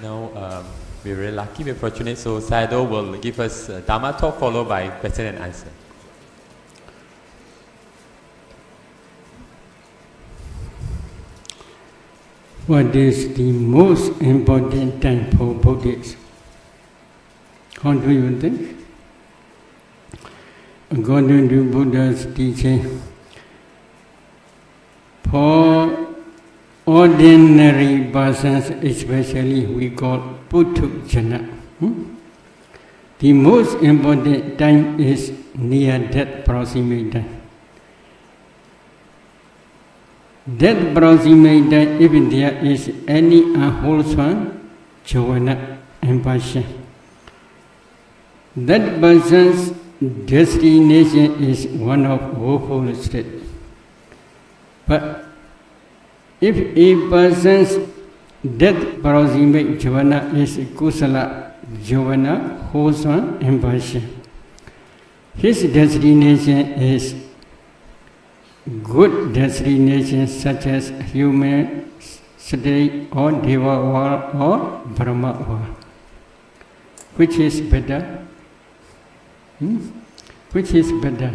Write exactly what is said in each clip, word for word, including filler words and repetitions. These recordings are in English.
Now, um, we're very lucky, we're fortunate, so Sayadaw will give us a Dharma talk followed by question and answer. What is the most important time for Buddhists? How do you think? According to Buddha's teaching, for ordinary persons, especially we call Puthujjana, hmm? the most important time is near death proximate time. Death proximate time, if there is any unwholesome jhana and passion, that person's destination is one of woeful state. But if a person's death proximate jhana is kusala jhana, wholesome and passion, his destination is good destination such as human state or Deva world or Brahma world. Which is better? Hmm? Which is better?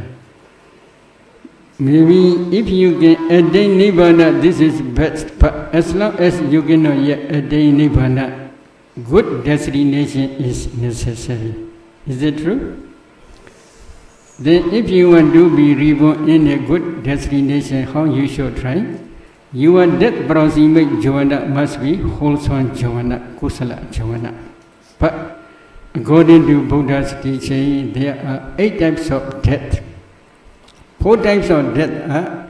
Maybe if you can attain Nibbana, this is best. But as long as you cannot yet attain Nibbana, good destination is necessary. Is it true? Then if you want to be reborn in a good destination, how you should try? Your death proximate jhana must be wholesome jhana, kusala jhana. But according to Buddha's teaching, there are eight types of death. Four types of death are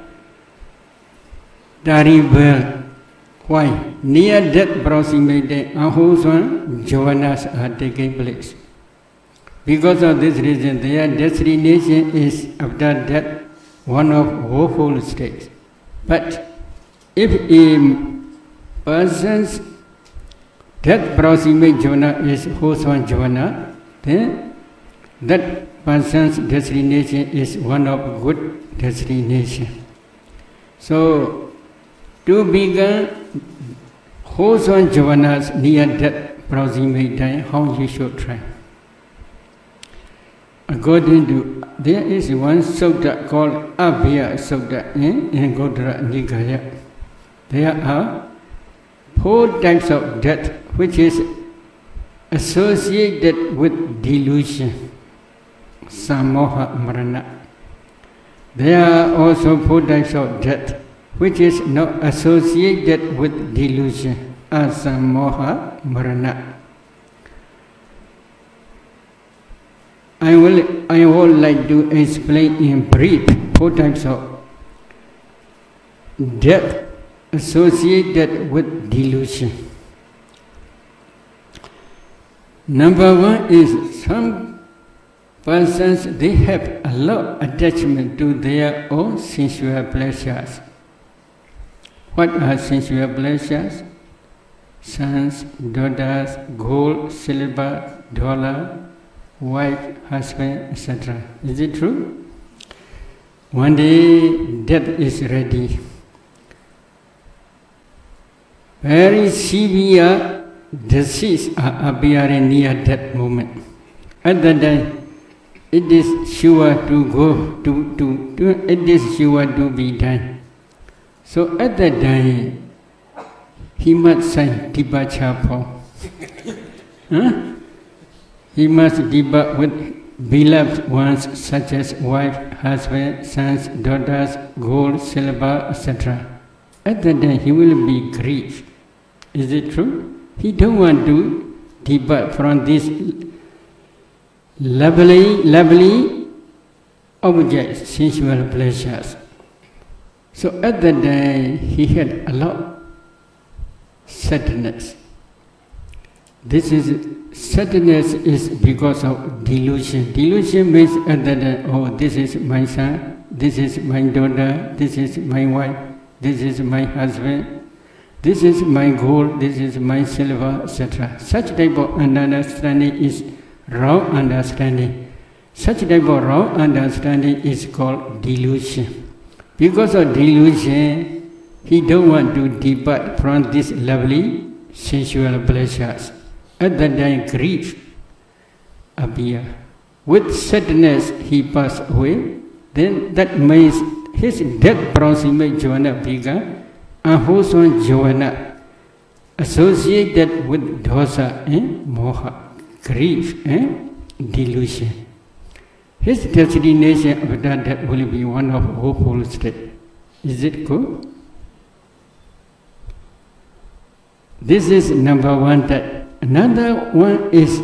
terrible. Why? Near death proximate unwholesome jhanas are taking place. Because of this reason, their destination is after death one of woeful states. But if a person's death proximate jhana is wholesome jhana, then that person's destination is one of good destination. So, to become wholesome jhanas near death proximate time, how you should try? According to, there is one sutta called Abhaya Sutta in, in Gautara Nikaya. There are four types of death which is associated with delusion, samoha marana. There are also four types of death which is not associated with delusion, asamoha marana. I will I would like to explain in brief four types of death associated with delusion. Number one is some persons, they have a lot of attachment to their own sensual pleasures. What are sensual pleasures? Sons, daughters, gold, silver, dollar, wife, husband, et cetera. Is it true? One day death is ready. Very severe disease are appearing near that moment. At that time, it is sure to go, to, to, to it is sure to be done. So at that time, he must sign departure form. Huh? He must depart with beloved ones such as wife, husband, sons, daughters, gold, silver, et cetera. At that time, he will be grieved. Is it true? He don't want to depart from these lovely, lovely objects, sensual pleasures. So at that time, he had a lot of sadness. This is sadness is because of delusion. Delusion means at that time, oh, this is my son, this is my daughter, this is my wife, this is my husband, this is my gold, this is my silver, et cetera. Such type of understanding is wrong understanding. Such type of wrong understanding is called delusion. Because of delusion, he don't want to depart from this lovely sensual pleasures. At that time, grief appear. With sadness, he passed away. Then that means his death proximate jhana began unwholesome jhana associated with dosa and moha, grief and delusion. His destination after that will be one of hopeful state. Is it good? This is number one type. Another one is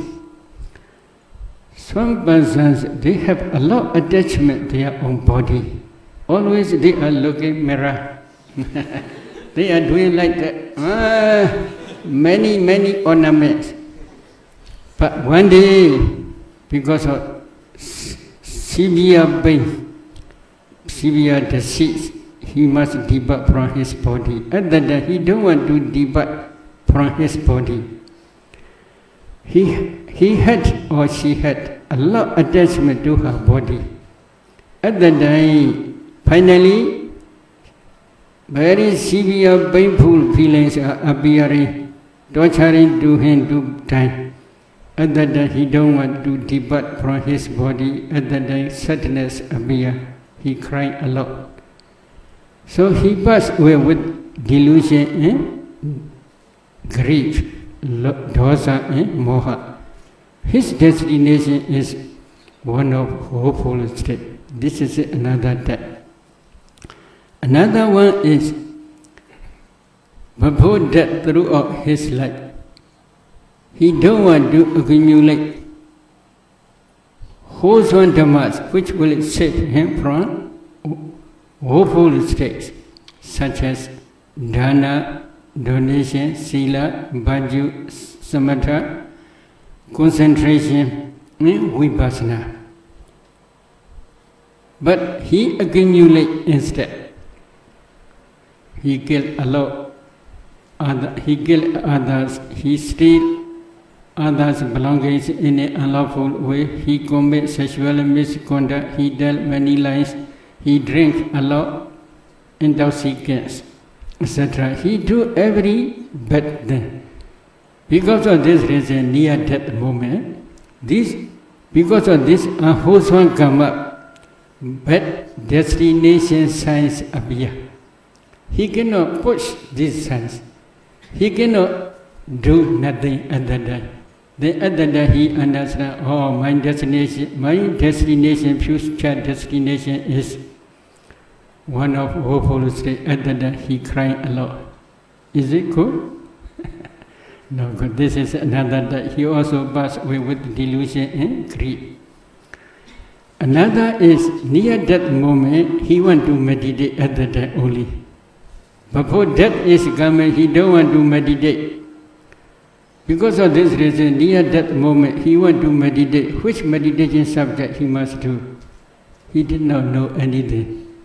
some persons, they have a lot of attachment to their own body. Always they are looking mirror. They are doing like that. Ah, many, many ornaments. But one day, because of severe pain, severe disease, he must depart from his body. At that time, he don't want to depart from his body. He, he had or she had a lot of attachment to her body. At that time, finally, very severe painful feelings are appearing, torturing to him to die. At that time, he don't want to depart from his body. At that time, sadness appear. He cried a lot. So he passed away with delusion and grief, dosa and moha. His destination is one of hopeful state. This is another type. Another one is before death throughout his life. He don't want to accumulate wholesome dhammas which will save him from woeful states, such as dana, donation, sila, bhaju, samatha, concentration, and vipassana. But he accumulate instead. He killed a lot. Other, he killed others. He steal others' belongings in an unlawful way. He commit sexual misconduct. He tell many lies. He drink a lot, intoxicants, et cetera. He do every bad thing. Because of this reason, near death moment, this because of this unwholesome karma, bad destination signs appear. He cannot push these signs. He cannot do nothing at that time. Then at that time he understands, oh, my destination, my destination, future destination is one of woeful state. At that time he cried a lot. Is it good? No good. This is another that he also passed away with delusion and greed. Another is near that moment he want to meditate at that time only. Before death is coming, he don't want to meditate. Because of this reason, near that moment, he want to meditate. Which meditation subject he must do? He did not know anything.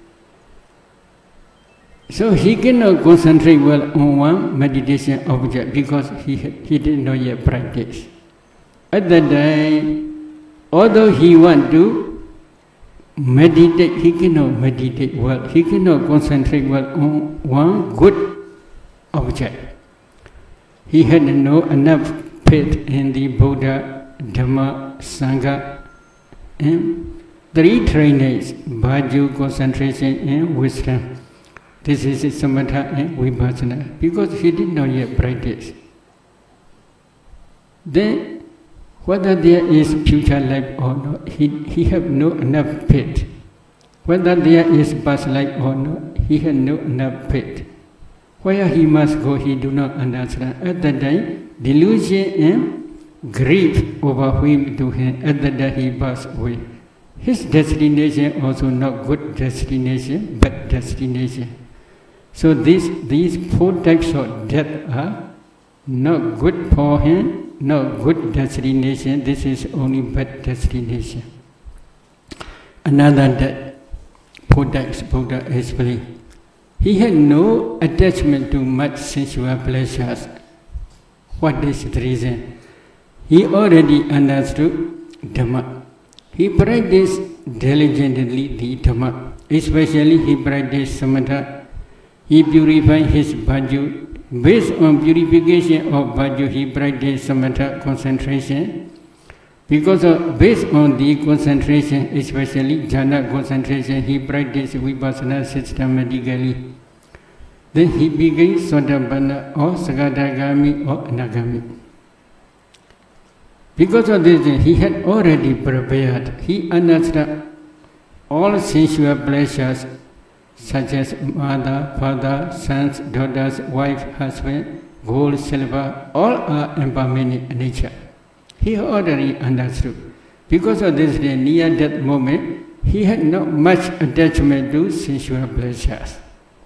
So he cannot concentrate well on one meditation object because he, he did not yet practice. At that time, although he want to meditate, he cannot meditate well. He cannot concentrate well on one good object. He had no enough faith in the Buddha, Dhamma, Sangha, and three trainers, bhaju, concentration, and wisdom. This is samatha and vipassana, because he did not yet practice. Then, whether there is future life or not, he, he have no enough faith. Whether there is past life or not, he had no enough faith. Where he must go, he do not understand. At that time, delusion and grief overwhelmed to him. At that time, he passed away. His destination also not good destination, bad destination. So these, these four types of death are not good for him, not good destination. This is only bad destination. Another death, four types Buddha explained. He had no attachment to much sensual pleasures. What is the reason? He already understood Dhamma. He practiced diligently the Dhamma. Especially he practiced Samatha. He purified his bhaju. based on purification of virtue, he practiced samatha concentration. Because of, based on the concentration, especially jhana concentration, he practiced vipassana systematically. Then he became Sotapanna or Sakadagami or Anagami. Because of this, he had already prepared. He understood all sensual pleasures, such as mother, father, sons, daughters, wife, husband, gold, silver, all are impermanent in nature. He already understood. Because of this, near that moment, he had not much attachment to sensual pleasures.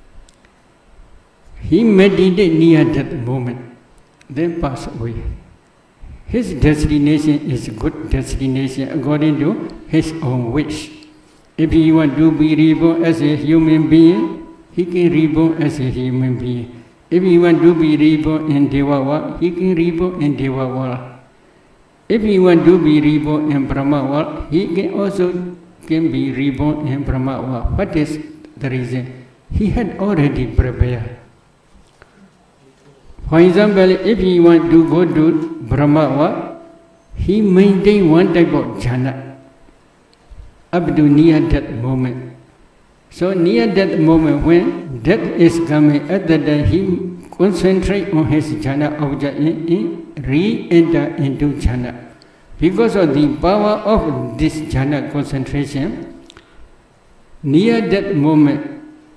He meditated near that moment, then passed away. His destination is good destination according to his own wish. If he wants to be reborn as a human being, he can reborn as a human being. If he wants to be reborn in Deva world, he can reborn in Deva world. If he wants to be reborn in Brahma world, he can also can be reborn in Brahma world. What is the reason? He had already prepared. For example, if he wants to go to Brahma world, he maintains one type of jhana up to near that moment. So near that moment, when death is coming, at that time he concentrates on his jhana object and re-enter into jhana. Because of the power of this jhana concentration, near that moment,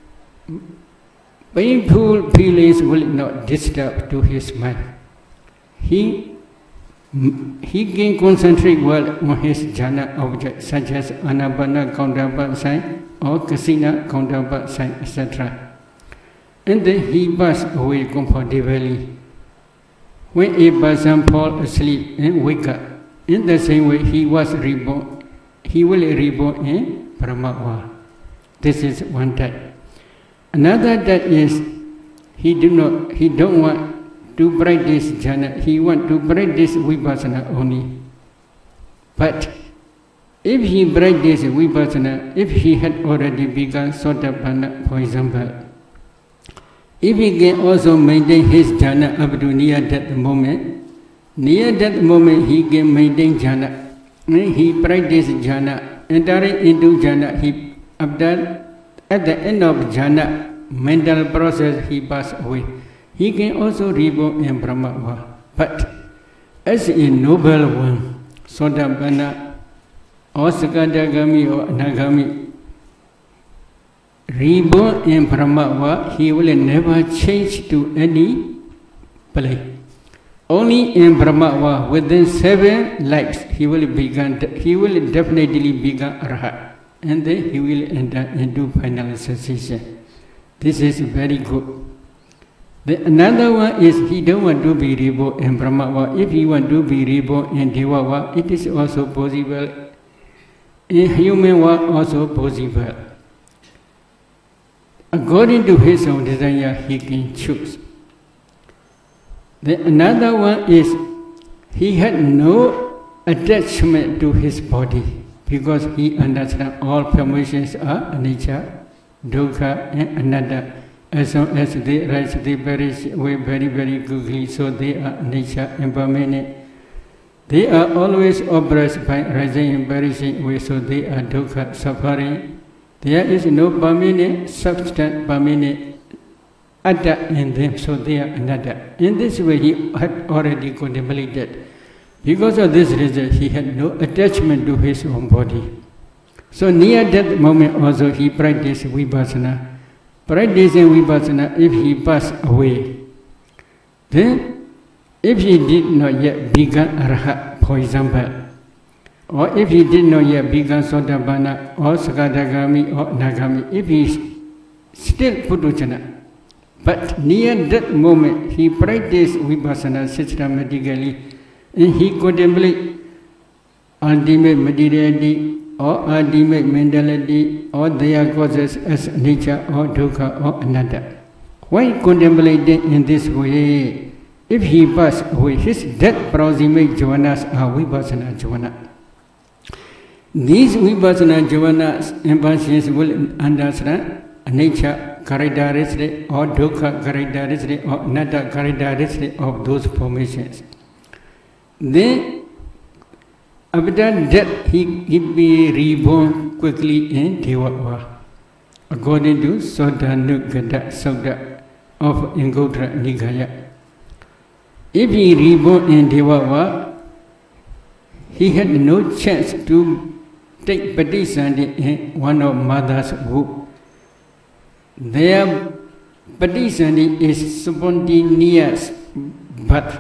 painful feelings will not disturb to his mind. He, he can concentrate well on his jhana objects such as anapana counterpart sign or kasina counterpart sign, et cetera. And then he passed away comfortably. When a person falls asleep and wake up, in the same way he was reborn, he will reborn in Brahma world. This is one type. Another that is, he do not, he don't want to practice jhana. He want to practice vipassana only. But if he practice vipassana, if he had already begun Sotapanna, for example, if he can also maintain his jhana up to near that moment, near that moment he can maintain jhana. And he practice jhana, entering into jhana. He after at the end of jhana, mental process, he passed away. He can also reborn in Brahma world. But as a noble one, Sotapanna or Sakadagami or Anagami, reborn in Brahma world, he will never change to any place. Only in Brahma world, within seven lives, he will begin. He will definitely become Arhat. And then he will enter into final cessation. This is very good. The another one is he don't want to be reborn in Brahma world. If he want to be reborn in Deva world, it is also possible. In human world, also possible. According to his own desire, he can choose. The another one is he had no attachment to his body, because he understands all formations are anicca, dukkha and anatta. As long as they rise, they perish away very, very quickly, so they are anicca, impermanent. They are always oppressed by rising and perishing away, so they are dukkha, suffering. There is no permanent substance, permanent atta in them, so they are anatta. In this way, he had already contemplated. Because of this reason, he had no attachment to his own body. So near that moment also, he practiced vipassana. Practicing vipassana, if he passed away, then if he did not yet become Arhat, for example, or if he did not yet become Sotapanna or Sakadagami or Nagami, if he still Puthujjana, but near that moment, he practiced vipassana systematically, and he contemplated ultimate materiality or ultimate mentality or their causes as nature or dukkha or anatta. While contemplating in this way, if he passed away, his death proximate jhanas are vipassana jhana. These vipassana jhanas and persons will understand nature, characteristic or dukkha characteristic or anatta characteristic of those formations. Then, after death, he, he be reborn quickly in Devava, according to Sotanugata Sutta of Anguttara Nikaya. If he reborn in Devava, he had no chance to take Patisandi in one of mother's womb. Their Patisandi is spontaneous birth.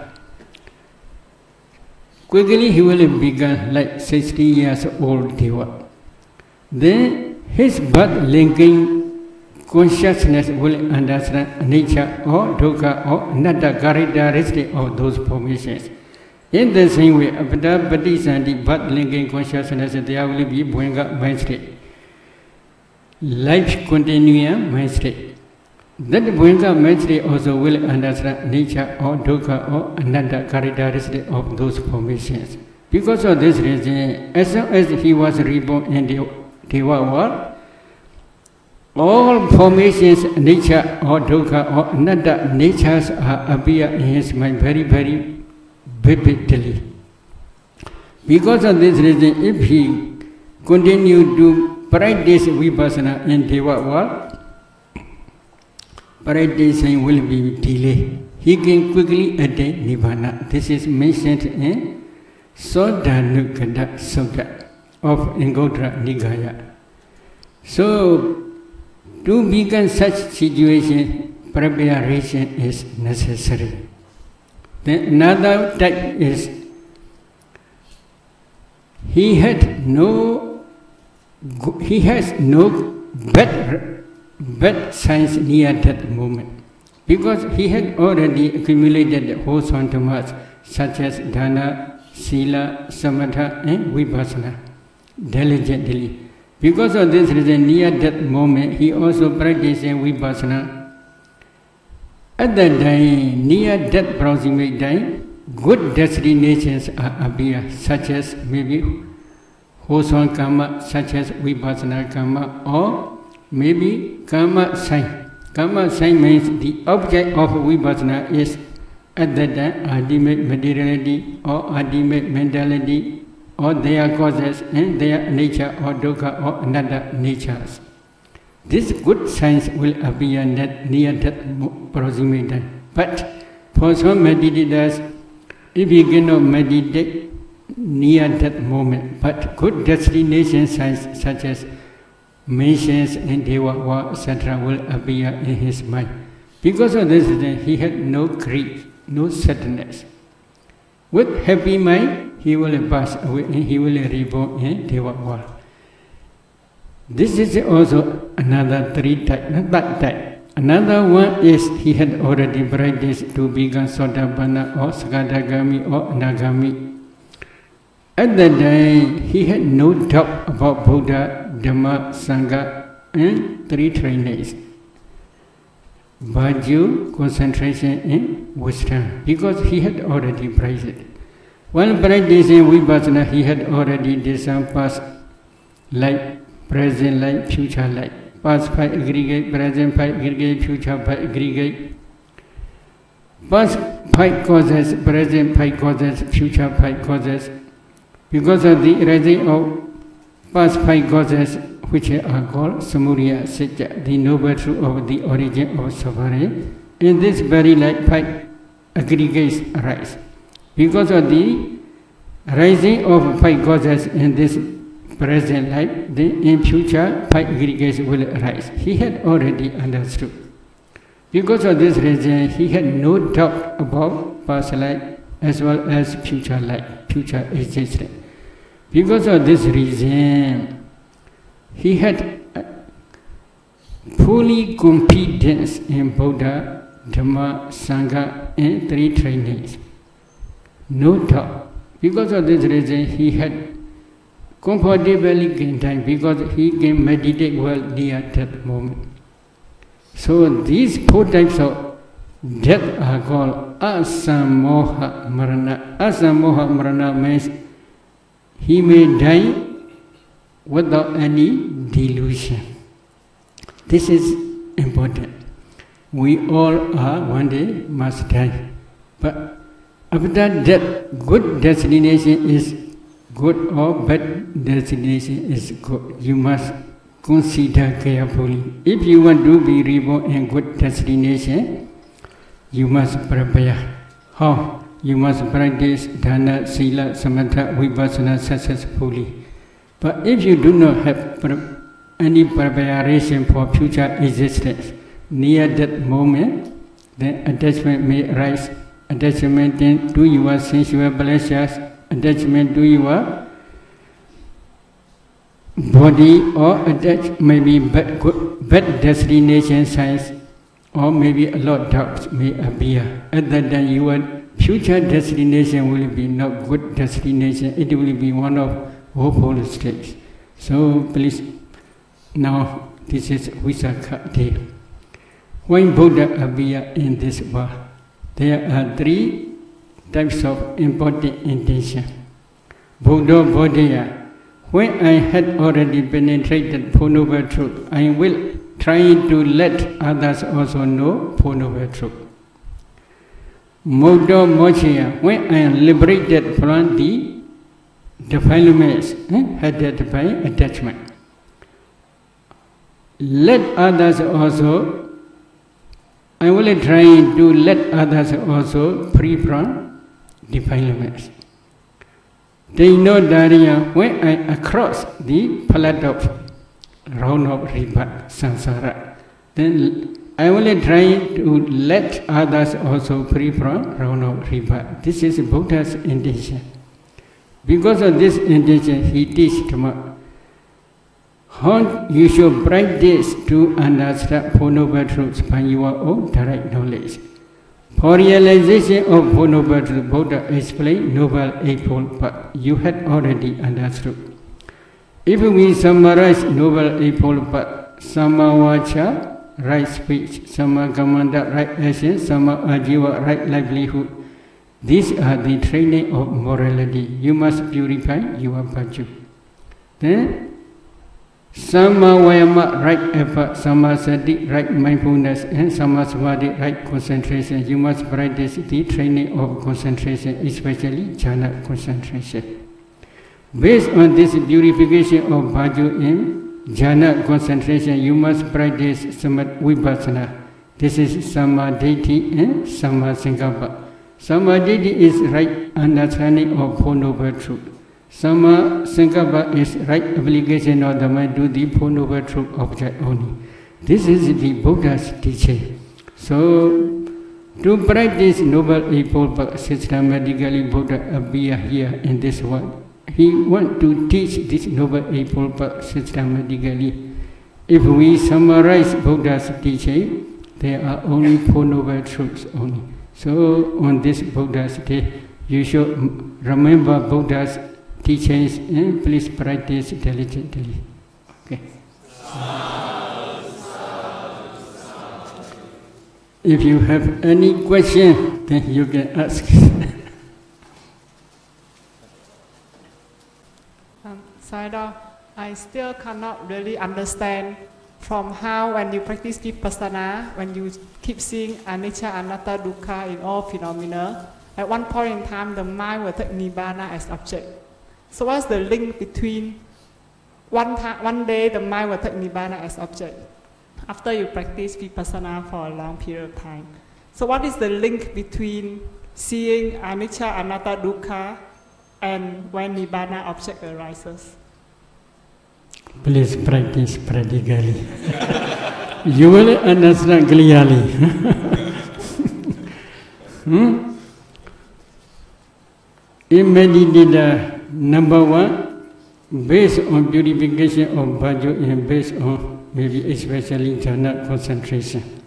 Quickly he will become like sixty years old Deva. Then his birth linking consciousness will understand nature or dukkha or anatta characteristic of those formations. In the same way, after Patisandi, birth linking consciousness, there will be Bhuanga mind state, life continuum mind state. That Bhuanga mind state also will understand nature or dukkha or anatta characteristic of those formations. Because of this reason, as soon as he was reborn in the Deva world, all formations, nature or dukkha or anatta natures are appear in his mind very, very vividly. Because of this reason, if he continue to practice vipassana in Deva world, practicing will be delayed. He can quickly attain Nibbana. This is mentioned in Sotanugata Sutta of Anguttara Nikaya. So, to become such situation, preparation is necessary. Then another type is he had no, he has no bad, bad signs near that moment, because he had already accumulated wholesome dhammas such as dana, sila, samatha, and vipassana diligently. Because of this reason, near that moment, he also practiced vipassana. At that time, near that proximate time, good destinations are appear, such as maybe wholesome karma, such as vipassana karma, or maybe karma sign. Karma sign means the object of vipassana is at that time ultimate materiality or ultimate mentality, or their causes and their nature or dukkha or anatta natures. This good signs will appear near that proximate time. But for some meditators, if you cannot meditate near that moment, but good destination signs such as mentions and Deva, et cetera will appear in his mind. Because of this reason, he had no grief, no sadness. With happy mind, he will pass away and he will reborn in Deva world. This is also another three type, not that type. Another one is he had already practiced to become Sotapanna or Sakadagami or Anagami. At that time, he had no doubt about Buddha, Dhamma, Sangha, and three trainings: Bhaju, concentration, and wisdom, because he had already practiced. While practicing vipassana, he had already discerned past life, present life, future life. Past five aggregate, present five aggregate, future five aggregate. Past five causes, present five causes, future five causes. Because of the rising of past five causes, which are called Samudaya Satya, the noble truth of the origin of suffering, in this very life five aggregates arise. Because of the rising of five causes in this present life, then in future five aggregates will arise. He had already understood. Because of this reason, he had no doubt about past life as well as future life, future existence. Because of this reason, he had fully confidence in Buddha, Dhamma, Sangha, and three trainings. No doubt. Because of this reason, he had comfortably gained time, because he can meditate well near that moment. So these four types of death are called asamoha marana. Asamoha marana means he may die without any delusion. This is important. We all are one day must die. But after that, good destination is good or bad destination is good. You must consider carefully. If you want to be reborn in good destination, you must prepare. How? You must practice dana, sila, samatha, vipassana successfully. But if you do not have pre any preparation for future existence, near that moment, then attachment may arise. Attachment to your sensual pleasures, attachment to your body, or attach maybe bad, good, bad destination signs, or maybe a lot of doubts may appear. Other than your future destination will be not good destination, it will be one of woeful states. So please, now this is Visakha day. When Buddha appeared in this world, there are three types of important intention. Buddha Bodhaya. When I had already penetrated Four Noble Truth, I will try to let others also know Four Noble Truth. Modo Mochaya. When I am liberated from the defilements eh, headed by attachment, let others also I will try to let others also free from defilements. They know Dariya, when I across the flood of round of river, samsara, then I will try to let others also free from round of river. This is Buddha's intention. Because of this intention, he teaches how you should practice to understand Four Noble Truths by your own direct knowledge. For realization of Four Noble Truths, Buddha explained Noble Eightfold Path. You had already understood. If we summarize Noble Eightfold Path, Samma Vacha, right speech, Samma Kammanta, right action, Samma Ajiva, right livelihood. These are the training of morality. You must purify your virtue. Then, Samma Vayama, right effort, Samma Sati, right mindfulness, and Samma Samadhi, right concentration. You must practice the training of concentration, especially jhana concentration. Based on this purification of virtue in jhana concentration, you must practice Samadhi Vipassana. This is Samadhi and Samma Sankappa. Samadhi is right understanding of Four Noble Truths. Samma Sankappa is right application of the mind to the Four Noble Truth object only. This is the Buddha's teaching. So, to practice Noble Eightfold Path systematically, Buddha appear here in this world. He wants to teach this Noble Eightfold Path systematically. If we summarize Buddha's teaching, there are only Four Noble Truths only. So, on this Buddha's day, you should remember Buddha's teachings and please practice diligently. Okay. If you have any question, then you can ask. um, Sayadaw, I still cannot really understand from how when you practice Vipassana, when you keep seeing anicca, anatta, dukkha in all phenomena, at one point in time the mind will take Nibbana as object. So what's the link between one, one day the mind will take Nibbana as object after you practice Vipassana for a long period of time? So what is the link between seeing anicca, anatta, dukkha and when Nibbana object arises? Please practice practically. You will understand clearly. hmm? In meditator, number one, based on purification of virtue and based on maybe especially jhana concentration,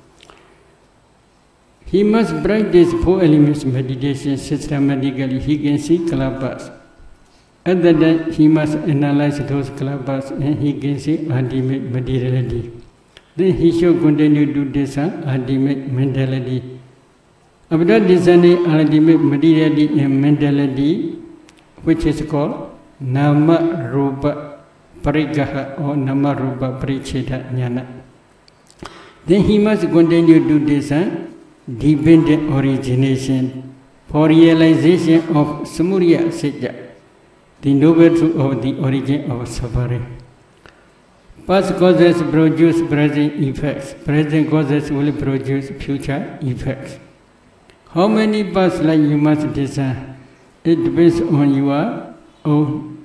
he must practice four elements meditation systematically. He can see kalabas. Other than he must analyze those kalabas and he can see ultimate materiality. Then he should continue to discern ultimate mentality. After discerning ultimate materiality and mentality, which is called Nama Rupa Parigaha or Nama Rupa Paricheda Jnana, then he must continue to discern dependent origination for realization of Samuriya Satya, the noble truth of the origin of suffering. Past causes produce present effects. Present causes will produce future effects. How many past lives you must discern? It depends on your own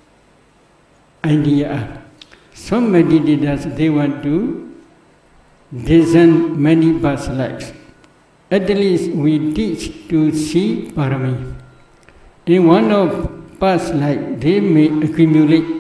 idea. Some meditators, they want to discern many past lives. At least we teach to see parami. In one of past life, they may accumulate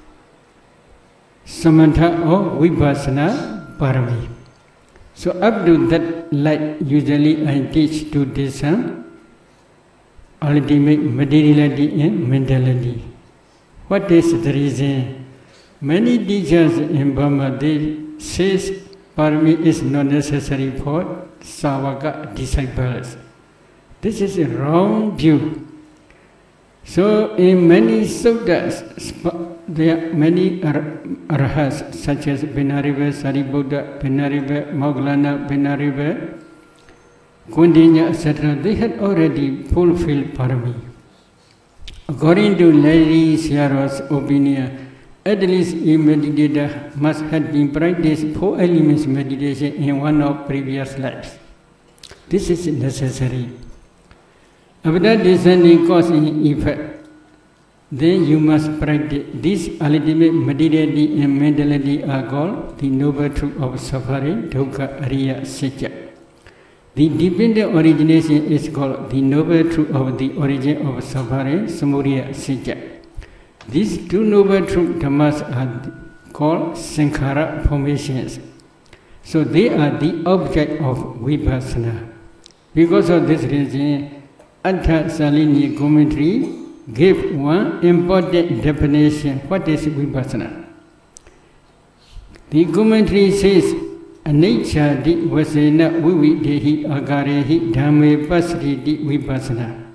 samatha or vipassana parami. So up to that light, usually I teach to discern ultimate materiality and mentality. What is the reason? Many teachers in Burma, they say parami is not necessary for Savaka disciples. This is a wrong view. So in many suttas, there are many arhats such as Benariva, Sariputta, Benariva, Moggallana, Benariva, Kundinya, et cetera. They had already fulfilled parami. According to Lady Sierra's opinion, at least a meditator must have been practiced four elements meditation in one of previous lives. This is necessary. After discerning cause and effect, then you must practice. This ultimate materiality and mentality are called the noble truth of suffering, dukkha, ariya, satya. The dependent origination is called the noble truth of the origin of suffering, samuriya, satya. These two noble truth dhammas are called sankhara formations. So they are the object of vipassana. Because of this reason, Attha Salini commentary gave one important definition. What is vipassana? The commentary says, Anicca di vasena vividehi agarehi dhamme pasriti vipassana.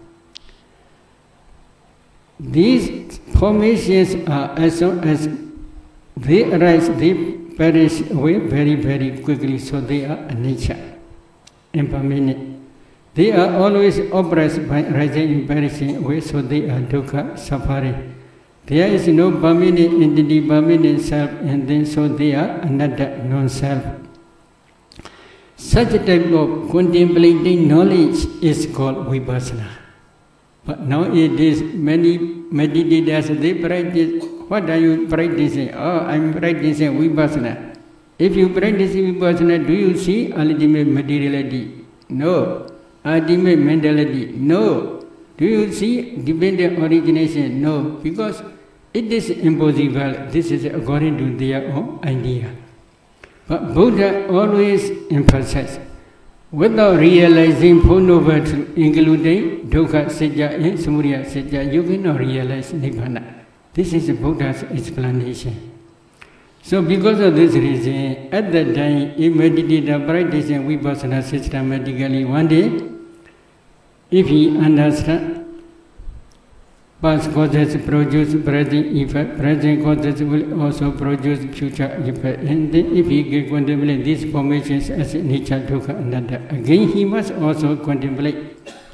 These formations are as soon as they arise, they perish away very, very quickly, so they are anicca, impermanent. They are always oppressed by rising and perishing away, so they are dukkha, suffering. There is no permanent entity, permanent self, and then so they are anatta, non-self. Such a type of contemplating knowledge is called vipassana. But nowadays, many meditators, they practice, what are you practicing? Oh, I'm practicing vipassana. If you practice vipassana, do you see ultimate materiality? No. Ultimate mentality? No. Do you see dependent origination? No. Because it is impossible. This is according to their own idea. But Buddha always emphasizes, without realizing Four Noble Truths, including dukkha, satya, and samuriya satya, you cannot realize nibbana. This is Buddha's explanation. So because of this reason, at that time, if meditator practicing vipassana systematically, one day, if he understands past causes produce present effect, present causes will also produce future effect. And then if he can contemplate these formations as nature, dukkha, anatta, again he must also contemplate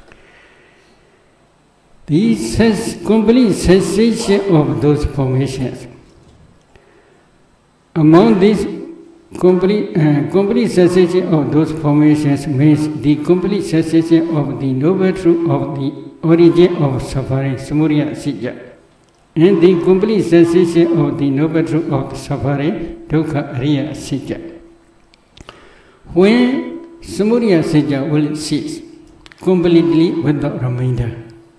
the complete cessation of those formations. Among these complete, uh, complete cessation of those formations means the complete cessation of the noble truth of the origin of suffering, samuriya satya, and the complete cessation of the noble truth of suffering, dukkha, ariya, satya. When samuriya satya will cease completely without remainder.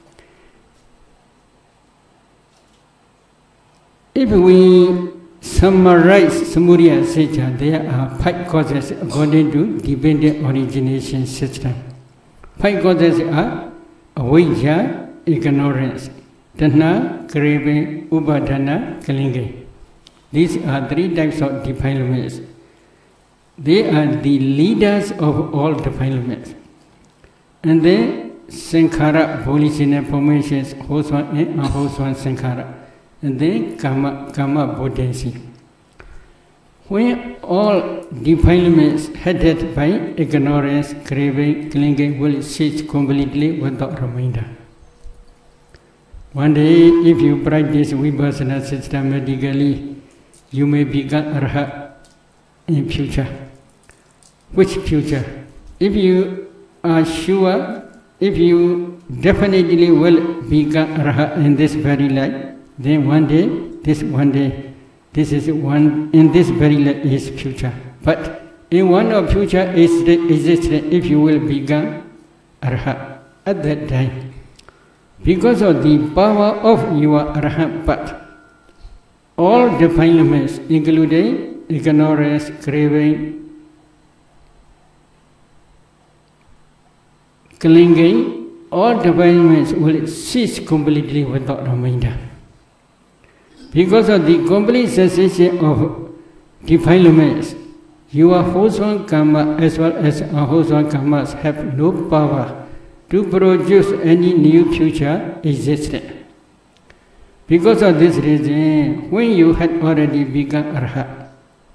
If we summarize samuriya satya, there are five causes according to dependent origination system. Five causes are avijja, ignorance, tanha, craving, upadana, clinging. These are three types of defilements. They are the leaders of all defilements. And then sankhara, volitional formations, wholesome and unwholesome sankhara. And then karma, karma potency. When all defilements headed by ignorance, craving, clinging will cease completely without remainder. One day, if you practice vipassana systematically, you may become arhat in future. Which future? If you are sure, if you definitely will become arhat in this very life, then one day, this one day, this is one, in this very life is future. But in one of future is existed if you will become arhat at that time. Because of the power of your arhat path, all defilements, including ignorance, craving, clinging, all defilements will cease completely without remainder. Because of the complete cessation of defilements, your wholesome karma as well as unwholesome karmas have no power to produce any new future existence. Because of this reason, when you had already become arhat,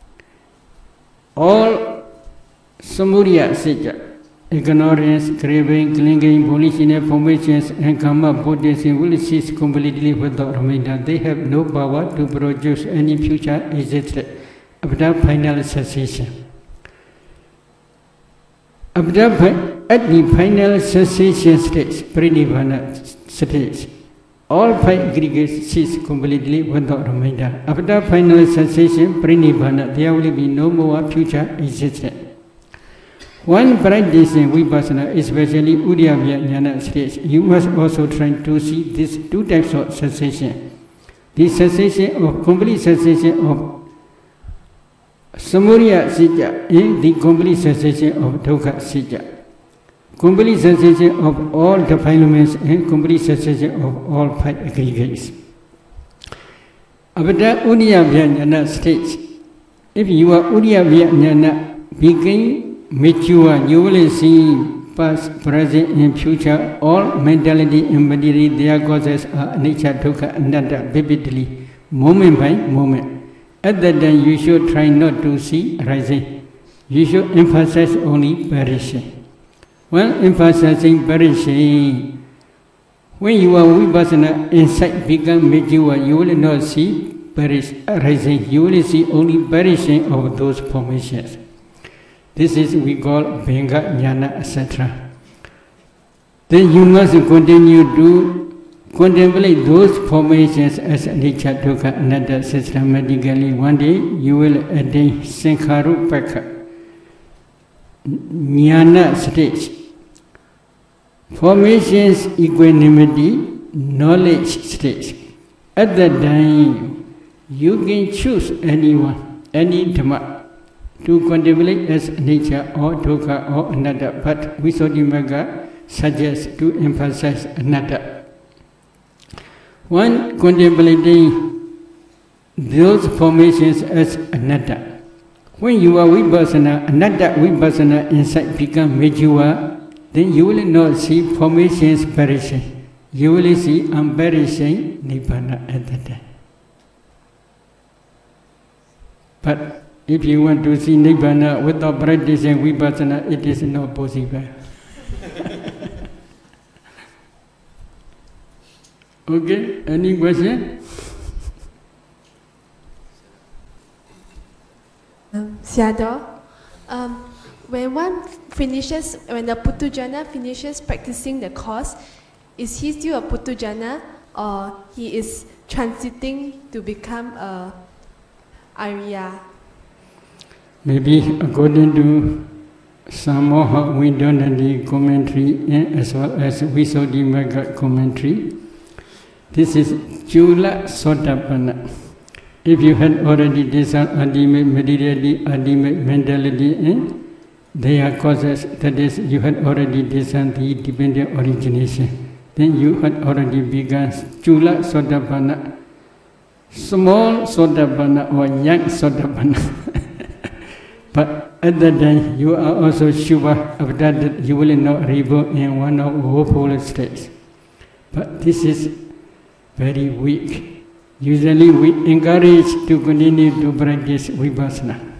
all samudaya sija, ignorance, craving, clinging, volitional formations, and karma potency will cease completely without remainder. They have no power to produce any future existence after final cessation. After, at the final cessation stage, pranidhana stage, all five aggregates cease completely without remainder. After final cessation, pranidhana, there will be no more future existence. One practicing vipassana, especially Uddiyavya Jnana stage, you must also try to see these two types of cessation. The cessation of complete cessation of samudaya sija and the complete cessation of dukkha sija. Complete cessation of all defilements and complete cessation of all five aggregates. After Uddiyavya Jnana stage, if you are Uddiyavya Jnana begin mature, you will see past, present, and future. All mentality and material, their causes are nature, dukkha, anatta, vividly, moment by moment. At that time, you should try not to see rising. You should emphasize only perishing. When emphasizing perishing, when you are vipassana insight become mature, you will not see perish, rising. You will see only perishing of those formations. This is we call Bhenga Jnana, et cetera. Then you must continue to contemplate those formations as nature, dukkha, anatta systematically. One day you will attain Sankharupaka Jnana stage. Formations, equanimity, knowledge stage. At that time, you can choose anyone, any Dhamma, to contemplate as nature or dukkha or anatta, but Visuddhimagga suggests to emphasize anatta. One contemplating those formations as anatta. When you are vipassana, anatta vipassana insight become mature, then you will not see formations perishing. You will see unperishing nibbana at that time. But if you want to see nibbana without practicing vipassana, it is not possible. Okay, any question? Um, Sayadaw, um, when one finishes, when the Puthujjana finishes practicing the course, is he still a Puthujjana or he is transiting to become a Arya? Maybe according to some of we done the commentary as well as Visuddhimagga commentary, this is Chula Sotapanna. If you had already discerned ultimate materiality, ultimate mentality, and their causes, that is, you had already discerned the dependent origination, then you had already begun Chula Sotapanna, small Sotapanna or young Sotapanna. But at that time, you are also sure of that you will not reborn in one of woeful states. But this is very weak. Usually we encourage to continue to practice vipassana.